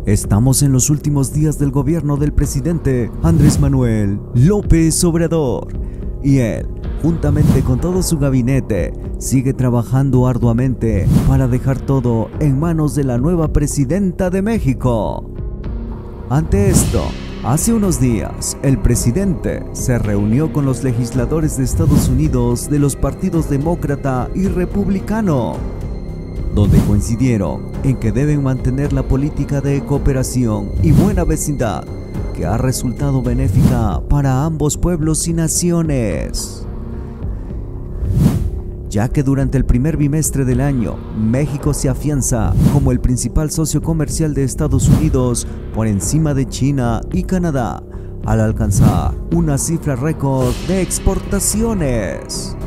Estamos en los últimos días del gobierno del presidente Andrés Manuel López Obrador y él, juntamente con todo su gabinete, sigue trabajando arduamente para dejar todo en manos de la nueva presidenta de México. Ante esto, hace unos días, el presidente se reunió con los legisladores de Estados Unidos de los partidos demócrata y republicano, donde coincidieron en que deben mantener la política de cooperación y buena vecindad que ha resultado benéfica para ambos pueblos y naciones, ya que durante el primer bimestre del año, México se afianza como el principal socio comercial de Estados Unidos por encima de China y Canadá, al alcanzar una cifra récord de exportaciones.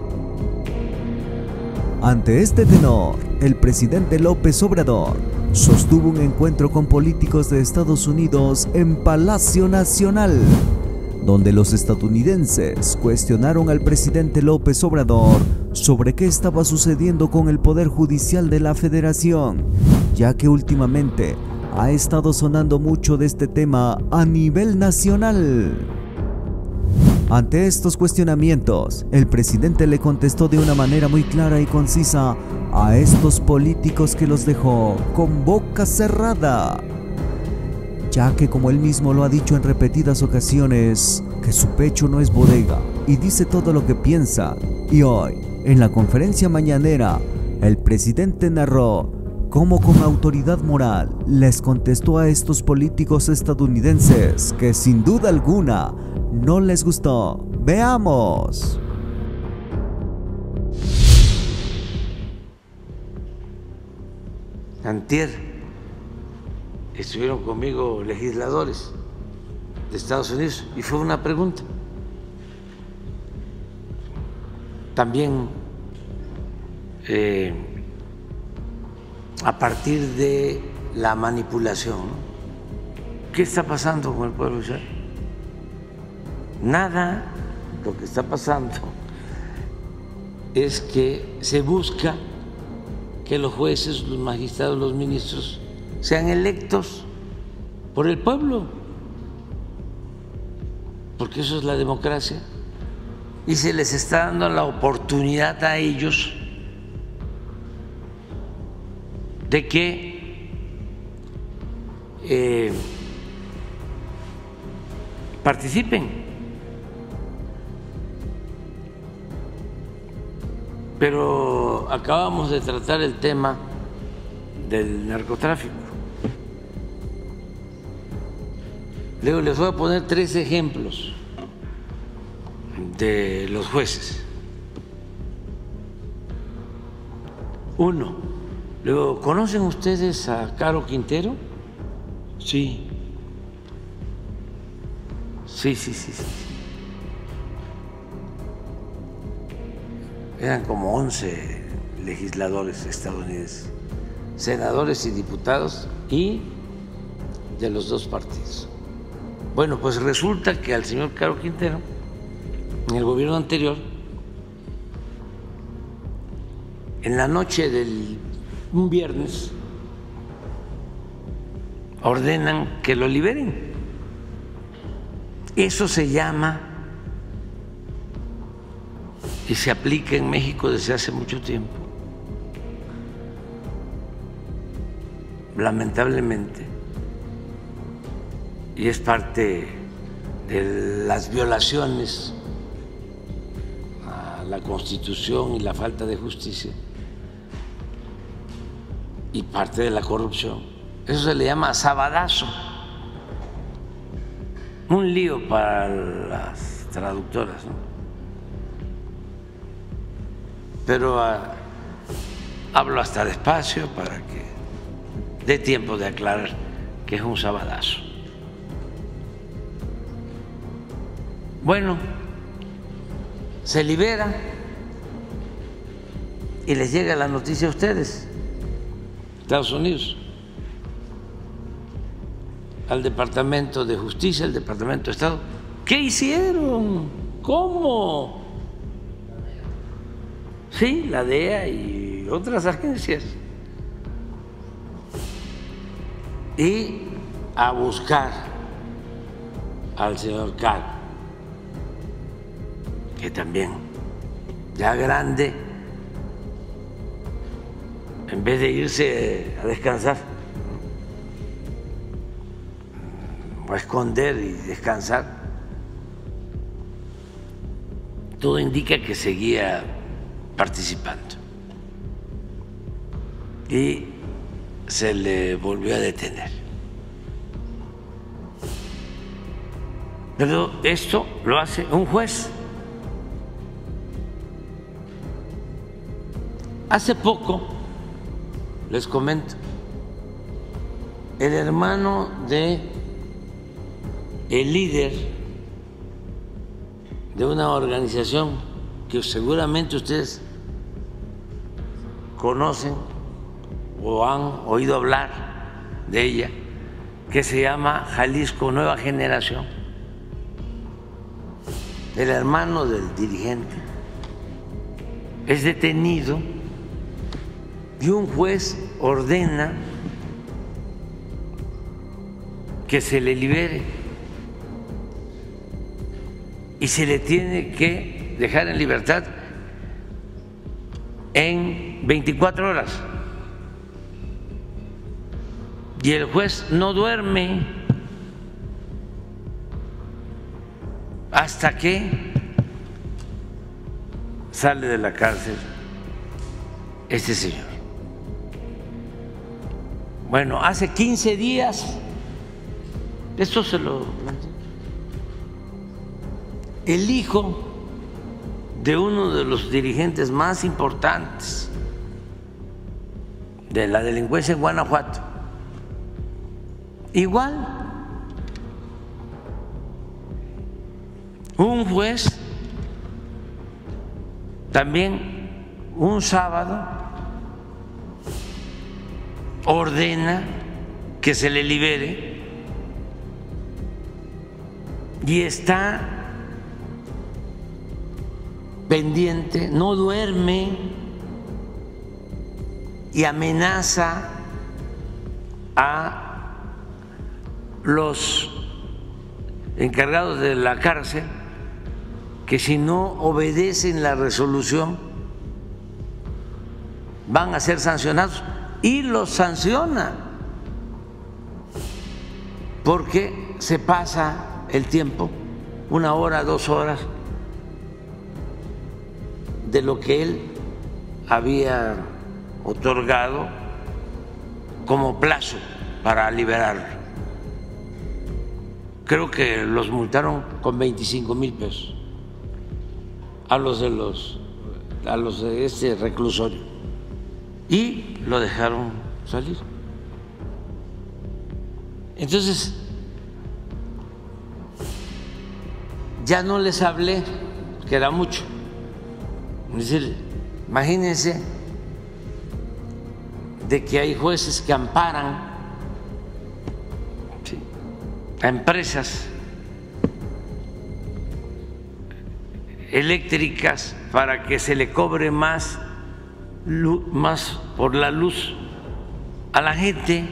Ante este tenor, el presidente López Obrador sostuvo un encuentro con políticos de Estados Unidos en Palacio Nacional, donde los estadounidenses cuestionaron al presidente López Obrador sobre qué estaba sucediendo con el Poder Judicial de la Federación, ya que últimamente ha estado sonando mucho de este tema a nivel nacional. Ante estos cuestionamientos, el presidente le contestó de una manera muy clara y concisa a estos políticos que los dejó con boca cerrada, ya que, como él mismo lo ha dicho en repetidas ocasiones, que su pecho no es bodega y dice todo lo que piensa. Y hoy, en la conferencia mañanera, el presidente narró cómo con autoridad moral les contestó a estos políticos estadounidenses que sin duda alguna no les gustó. ¡Veamos! Antier estuvieron conmigo legisladores de Estados Unidos y fue una pregunta. También a partir de la manipulación, ¿no? ¿Qué está pasando con el pueblo israelí? Nada. Lo que está pasando es que se busca que los jueces, los magistrados, los ministros sean electos por el pueblo, porque eso es la democracia, y se les está dando la oportunidad a ellos de que participen. Pero acabamos de tratar el tema del narcotráfico. Luego les voy a poner 3 ejemplos de los jueces. Uno, luego, ¿conocen ustedes a Caro Quintero? Sí. Sí. Eran como 11 legisladores estadounidenses, senadores y diputados, y de los 2 partidos. Bueno, pues resulta que al señor Caro Quintero, en el gobierno anterior, en la noche del un viernes, ordenan que lo liberen. Eso se llama, y se aplica en México desde hace mucho tiempo, lamentablemente, y es parte de las violaciones a la Constitución y la falta de justicia, y parte de la corrupción. Eso se le llama sabadazo, un lío para las traductoras, ¿no? Pero hablo hasta despacio para que dé tiempo de aclarar que es un sabadazo. Bueno, se libera y les llega la noticia a ustedes, Estados Unidos, al Departamento de Justicia, al Departamento de Estado. ¿Qué hicieron? ¿Cómo? Sí, la DEA y otras agencias. y a buscar al señor Cal, que también ya grande, en vez de irse a descansar o a esconder y descansar, todo indica que seguía participando y se le volvió a detener. Pero esto lo hace un juez. Hace poco, les comento, el hermano de el líder de una organización que seguramente ustedes conocen o han oído hablar de ella, que se llama Jalisco Nueva Generación. El hermano del dirigente es detenido y un juez ordena que se le libere y se le tiene que dejar en libertad en 24 horas. Y el juez no duerme hasta que sale de la cárcel este señor. Bueno, hace 15 días, esto se lo planteé, el hijo de uno de los dirigentes más importantes de la delincuencia en Guanajuato, igual, un juez también un sábado ordena que se le libere y está pendiente, no duerme y amenaza a los encargados de la cárcel que si no obedecen la resolución van a ser sancionados, y los sanciona porque se pasa el tiempo, 1 hora, 2 horas de lo que él había otorgado como plazo para liberarlo. Creo que los multaron con 25,000 pesos a los de este reclusorio y lo dejaron salir. Entonces, ya no les hablé, que era mucho. Es decir, imagínense de que hay jueces que amparan, ¿sí?, a empresas eléctricas para que se le cobre más por la luz a la gente.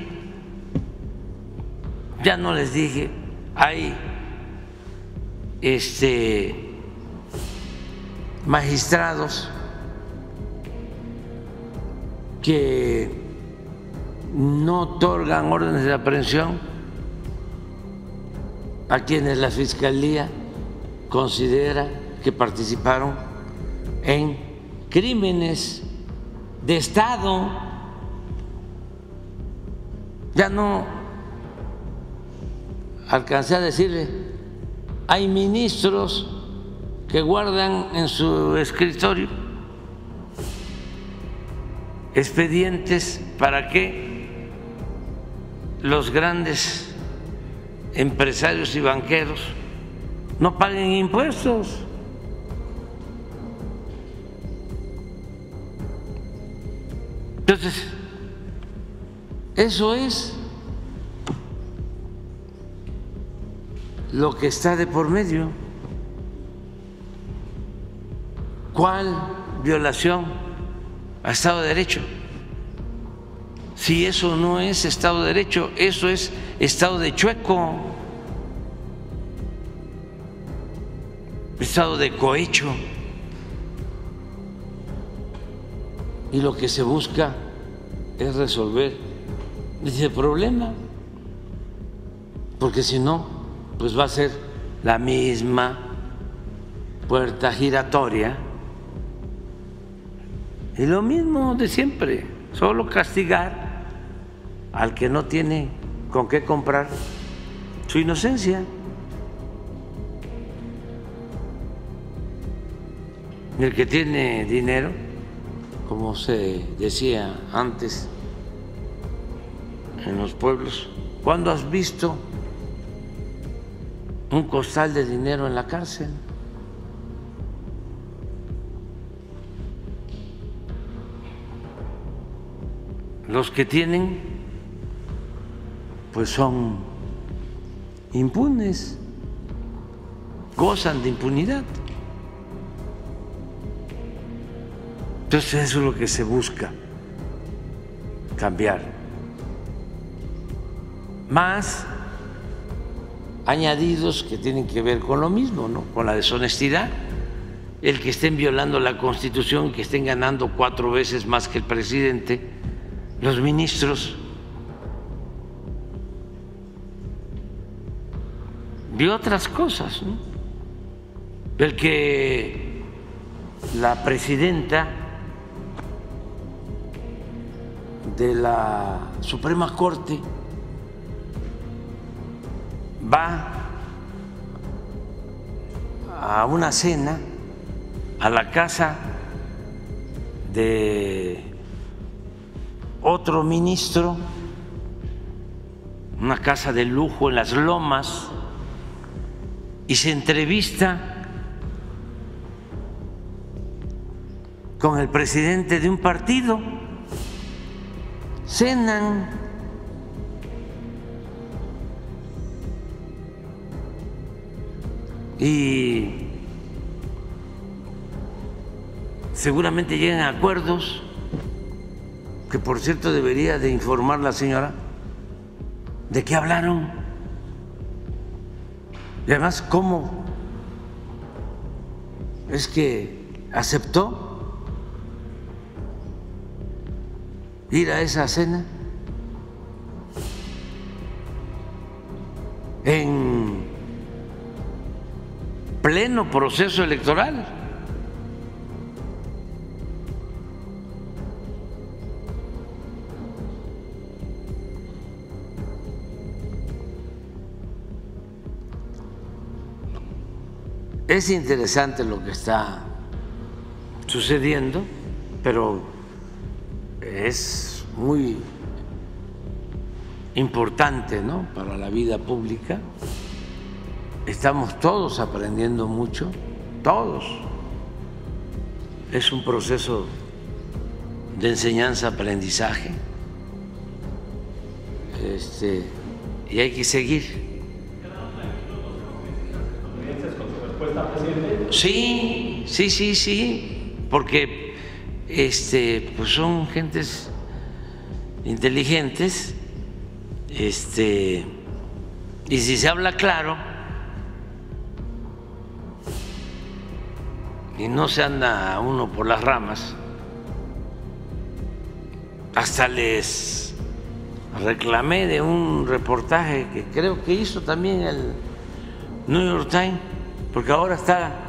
Ya no les dije, hay magistrados que no otorgan órdenes de aprehensión a quienes la Fiscalía considera que participaron en crímenes de Estado. Ya no alcancé a decirle, hay ministros que guardan en su escritorio expedientes para que los grandes empresarios y banqueros no paguen impuestos. Entonces, eso es lo que está de por medio. ¿Cuál violación al Estado de Derecho? si eso no es Estado de Derecho, eso es Estado de chueco, Estado de cohecho. Y lo que se busca es resolver ese problema, porque si no, pues va a ser la misma puerta giratoria y lo mismo de siempre, solo castigar al que no tiene con qué comprar su inocencia. El que tiene dinero, como se decía antes en los pueblos, ¿cuándo has visto un costal de dinero en la cárcel? Los que tienen, pues son impunes, gozan de impunidad. Entonces eso es lo que se busca cambiar. Más añadidos que tienen que ver con lo mismo, ¿no? Con la deshonestidad, el que estén violando la Constitución, que estén ganando 4 veces más que el presidente, los ministros, y otras cosas, ¿no? El que la presidenta de la Suprema Corte va a una cena a la casa de otro ministro, una casa de lujo en Las Lomas, y se entrevista con el presidente de un partido, cenan. Y seguramente llegan a acuerdos, que por cierto debería de informar la señora de qué hablaron y además cómo es que aceptó ir a esa cena en pleno proceso electoral. Es interesante lo que está sucediendo, pero es muy importante, ¿no?, para la vida pública. Estamos todos aprendiendo mucho, todos. Es un proceso de enseñanza-aprendizaje, y hay que seguir. Sí, porque pues son gentes inteligentes, y si se habla claro y no se anda uno por las ramas, hasta les reclamé de un reportaje que creo que hizo también el New York Times, porque ahora está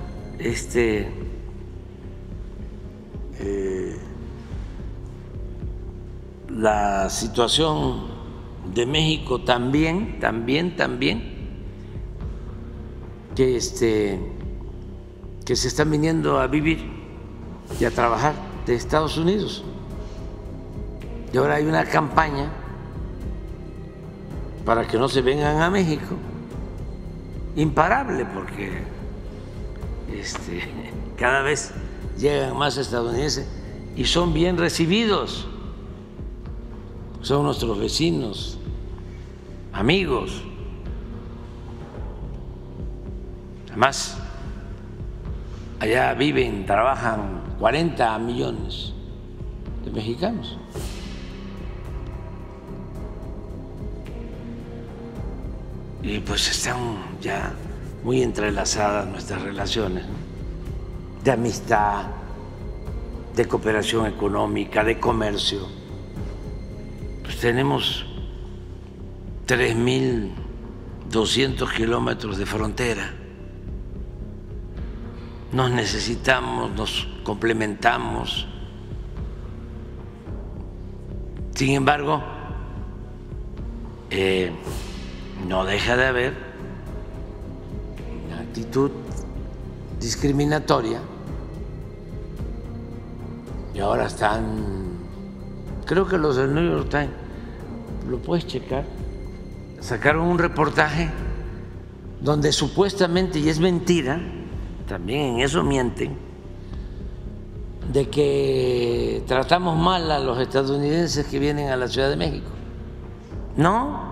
la situación de México también, que se están viniendo a vivir y a trabajar de Estados Unidos. Y ahora hay una campaña para que no se vengan a México, imparable, porque cada vez llegan más estadounidenses y son bien recibidos, son nuestros vecinos, amigos. Además, allá viven, trabajan 40 millones de mexicanos. y pues están ya muy entrelazadas nuestras relaciones, ¿no? De amistad, de cooperación económica, de comercio. Pues tenemos 3.200 kilómetros de frontera. Nos necesitamos, nos complementamos. Sin embargo, no deja de haber una actitud discriminatoria. Y ahora están, creo que los del New York Times, lo puedes checar, sacaron un reportaje donde supuestamente, y es mentira, también en eso mienten, de que tratamos mal a los estadounidenses que vienen a la Ciudad de México. No,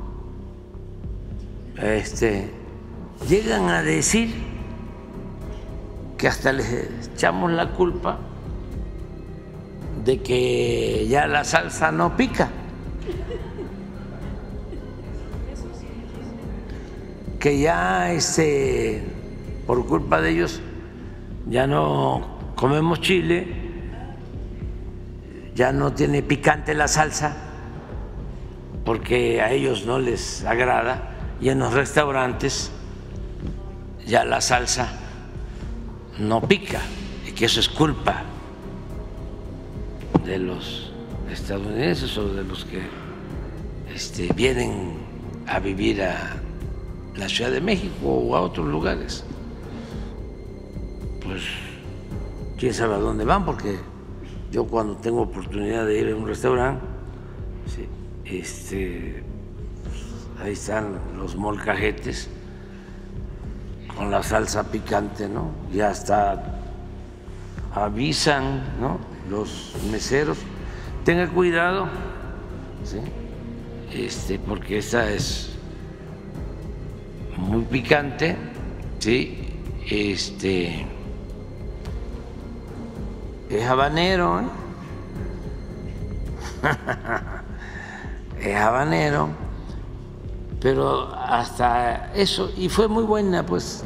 llegan a decir que hasta les echamos la culpa de que ya la salsa no pica, que ya por culpa de ellos ya no comemos chile, ya no tiene picante la salsa porque a ellos no les agrada, y en los restaurantes ya la salsa no pica, y que eso es culpa de los estadounidenses o de los que vienen a vivir a la Ciudad de México o a otros lugares. Pues quién sabe a dónde van, porque yo cuando tengo oportunidad de ir a un restaurante, ahí están los molcajetes con la salsa picante, ¿no? Y hasta avisan, ¿no?, los meseros: tenga cuidado, ¿sí?, porque esta es muy picante, ¿sí? Es habanero, ¿eh? Es habanero, pero hasta eso, y fue muy buena pues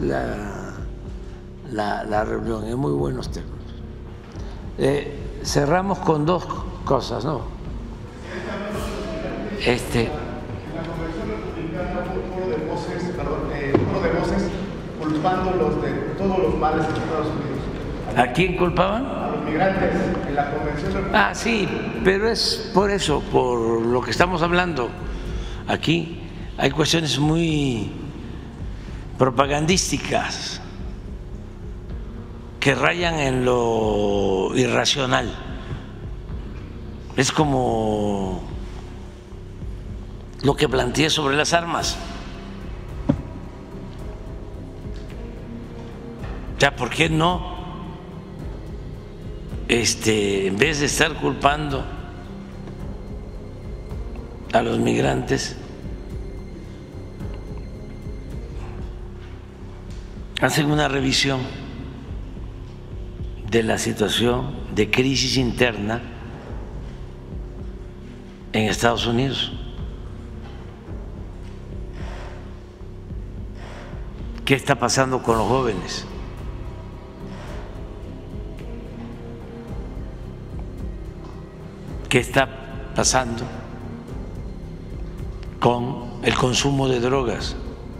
la reunión, en muy buenos términos. Cerramos con dos cosas, ¿no? En la Convención Republicana hubo un foro de voces culpándolos de todos los males de Estados Unidos. ¿A quién culpaban? A los migrantes en la Convención Republicana. Ah, sí, pero es por eso, por lo que estamos hablando. Aquí hay cuestiones muy propagandísticas que rayan en lo irracional. Es como lo que planteé sobre las armas. Ya, ¿por qué no? En vez de estar culpando a los migrantes, hacen una revisión de la situación de crisis interna en Estados Unidos. ¿Qué está pasando con los jóvenes? ¿Qué está pasando con el consumo de drogas?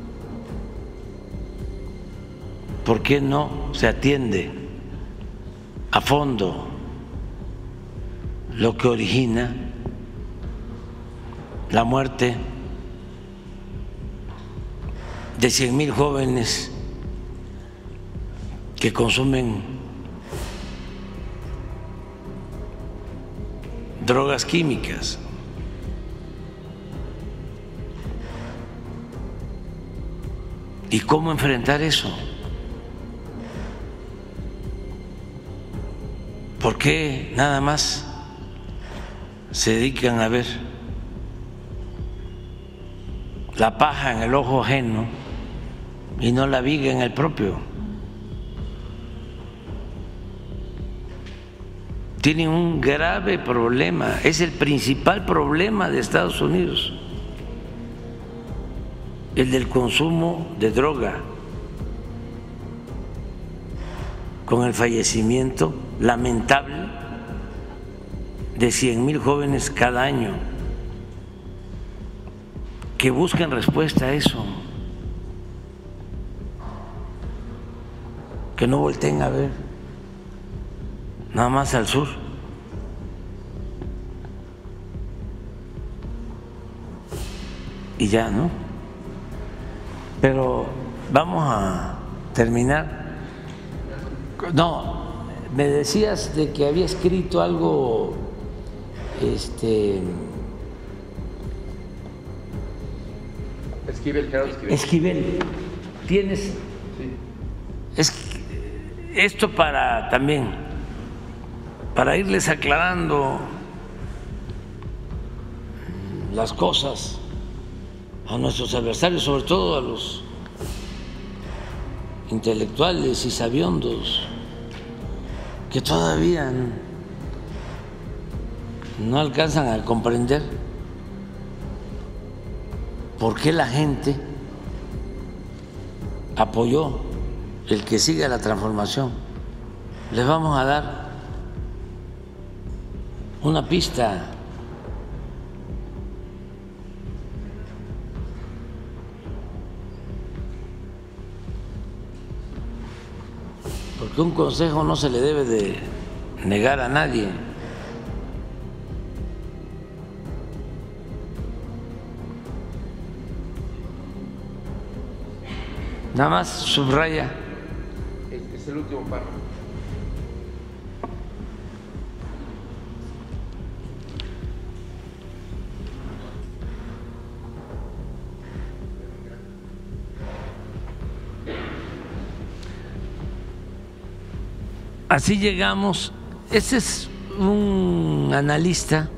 ¿Por qué no se atiende a fondo lo que origina la muerte de 100,000 jóvenes que consumen drogas químicas? ¿Y cómo enfrentar eso? ¿Por qué nada más se dedican a ver la paja en el ojo ajeno y no la viga en el propio? Tienen un grave problema, es el principal problema de Estados Unidos. el del consumo de droga, con el fallecimiento lamentable de 100,000 jóvenes cada año que buscan respuesta a eso, que no volteen a ver nada más al sur. Y ya, ¿no? Pero vamos a terminar. No, me decías de que había escrito algo, Esquivel, Gerardo Esquivel. Esquivel, tienes. Sí. Esto para también, para irles aclarando las cosas a nuestros adversarios, sobre todo a los intelectuales y sabiondos que todavía no alcanzan a comprender por qué la gente apoyó el que siga la transformación. Les vamos a dar una pista. Porque un consejo no se le debe de negar a nadie. Nada más subraya. Es el último párrafo. Así llegamos. Este es un analista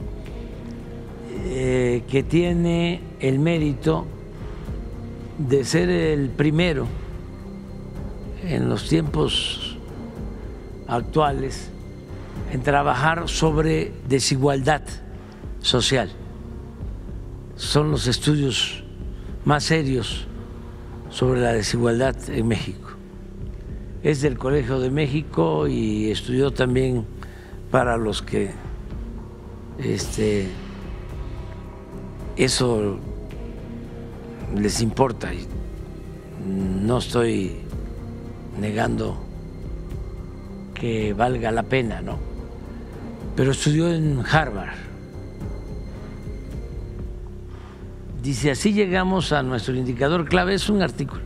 que tiene el mérito de ser el primero en los tiempos actuales en trabajar sobre desigualdad social. Son los estudios más serios sobre la desigualdad en México. Es del Colegio de México y estudió también para los que eso les importa, y no estoy negando que valga la pena, ¿no? Pero estudió en Harvard. Dice, así llegamos a nuestro indicador clave, es un artículo.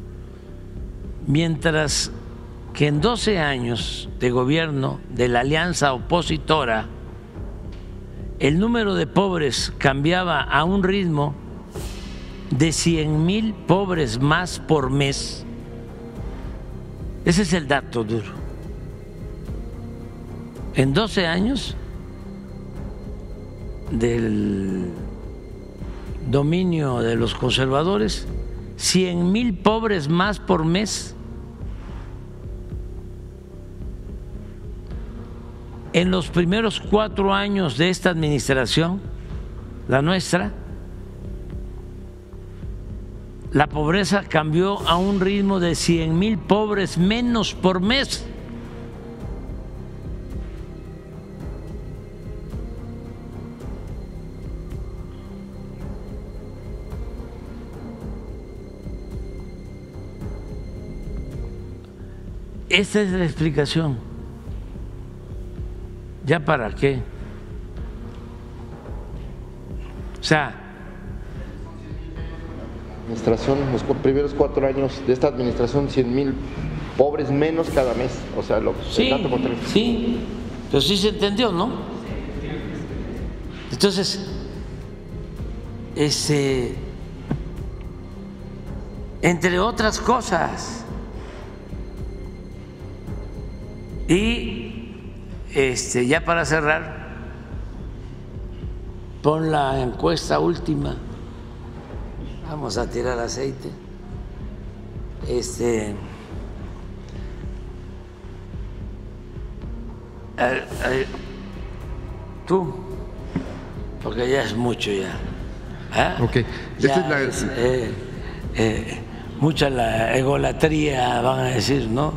Mientras que en 12 años de gobierno de la alianza opositora, el número de pobres cambiaba a un ritmo de 100,000 pobres más por mes. Ese es el dato duro. En 12 años del dominio de los conservadores, 100,000 pobres más por mes. En los primeros 4 años de esta administración, la nuestra, la pobreza cambió a un ritmo de 100,000 pobres menos por mes. Esta es la explicación. ¿Ya para qué? O sea, Administración, los primeros 4 años de esta administración, 100,000 pobres menos cada mes. O sea, sí, el dato contrario. sí, pero sí se entendió, ¿no? Entonces, entre otras cosas, y ya para cerrar, pon la encuesta última. Vamos a tirar aceite. Tú, porque ya es mucho ya. Okay. Ya es mucha la egolatría, van a decir, ¿no?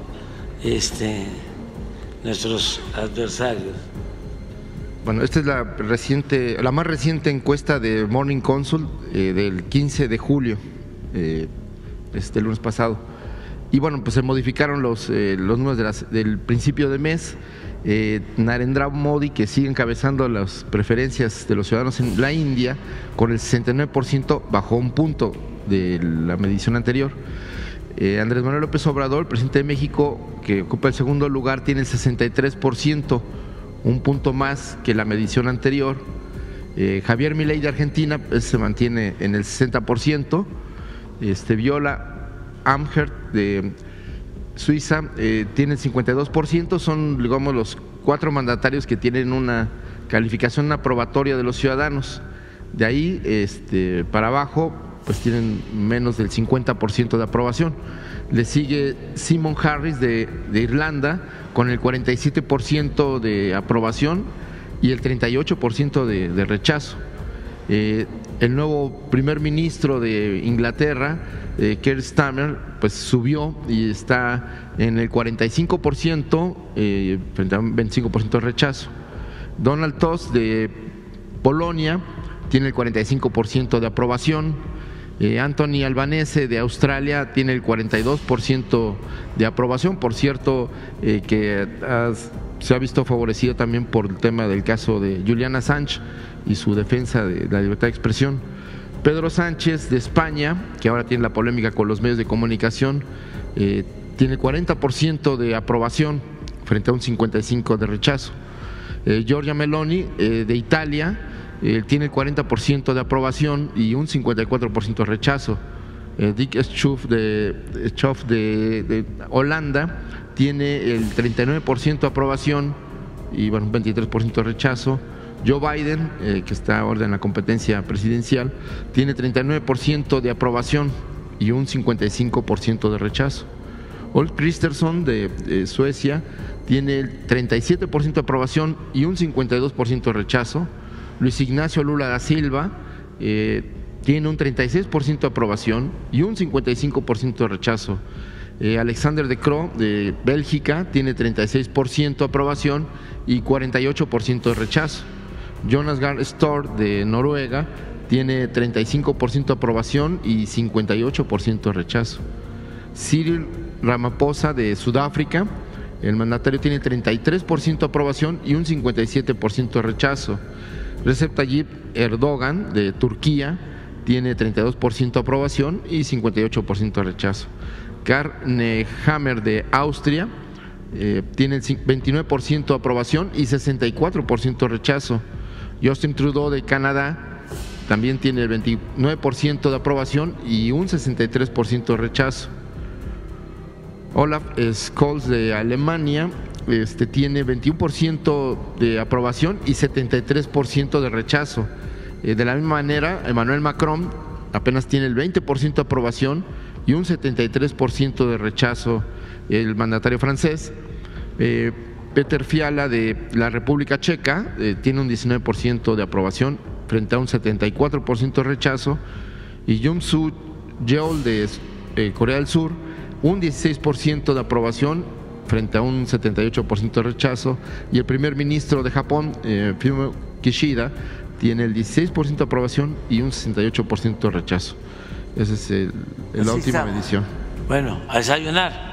Nuestros adversarios. Bueno, esta es la más reciente encuesta de Morning Consult del 15 de julio, este lunes pasado. Y bueno, pues se modificaron los números del principio de mes. Narendra Modi, que sigue encabezando las preferencias de los ciudadanos en la India, con el 69%, bajó un punto de la medición anterior. Andrés Manuel López Obrador, el presidente de México, que ocupa el segundo lugar, tiene el 63%, un punto más que la medición anterior. Javier Milei de Argentina se mantiene en el 60%. Viola Amherd de Suiza tiene el 52%, son, digamos, los 4 mandatarios que tienen una calificación aprobatoria de los ciudadanos. De ahí para abajo, pues tienen menos del 50% de aprobación. Le sigue Simon Harris de Irlanda con el 47% de aprobación y el 38% de rechazo. El nuevo primer ministro de Inglaterra, Keir Starmer, pues subió y está en el 45% frente a un 25% de rechazo. Donald Tusk de Polonia tiene el 45% de aprobación. Anthony Albanese de Australia tiene el 42% de aprobación. Por cierto, que se ha visto favorecido también por el tema del caso de Julian Assange y su defensa de la libertad de expresión. Pedro Sánchez de España, que ahora tiene la polémica con los medios de comunicación, tiene 40% de aprobación frente a un 55% de rechazo. Giorgia Meloni de Italia tiene el 40% de aprobación y un 54% de rechazo. Dick Schoof de Holanda tiene el 39% de aprobación y bueno, un 23% de rechazo. Joe Biden, que está ahora en la competencia presidencial, tiene 39% de aprobación y un 55% de rechazo. Ulf Kristersson de Suecia tiene el 37% de aprobación y un 52% de rechazo. Luis Ignacio Lula da Silva tiene un 36% de aprobación y un 55% de rechazo. Alexander De Croo de Bélgica tiene 36% de aprobación y 48% de rechazo. Jonas Gahr Støre de Noruega tiene 35% de aprobación y 58% de rechazo. Cyril Ramaphosa de Sudáfrica, el mandatario, tiene 33% de aprobación y un 57% de rechazo. Recep Tayyip Erdogan de Turquía tiene 32% de aprobación y 58% de rechazo. Karl Nehammer de Austria tiene 29% de aprobación y 64% de rechazo. Justin Trudeau de Canadá también tiene el 29% de aprobación y un 63% de rechazo. Olaf Scholz de Alemania tiene 21% de aprobación y 73% de rechazo. De la misma manera, Emmanuel Macron apenas tiene el 20% de aprobación y un 73% de rechazo. El mandatario francés, Peter Fiala de la República Checa, tiene un 19% de aprobación frente a un 74% de rechazo. Y Yoon Suk Yeol de Corea del Sur, un 16% de aprobación frente a un 78% de rechazo. Y el primer ministro de Japón, Fumio Kishida, tiene el 16% de aprobación y un 68% de rechazo. Esa es la última medición. Bueno, a desayunar.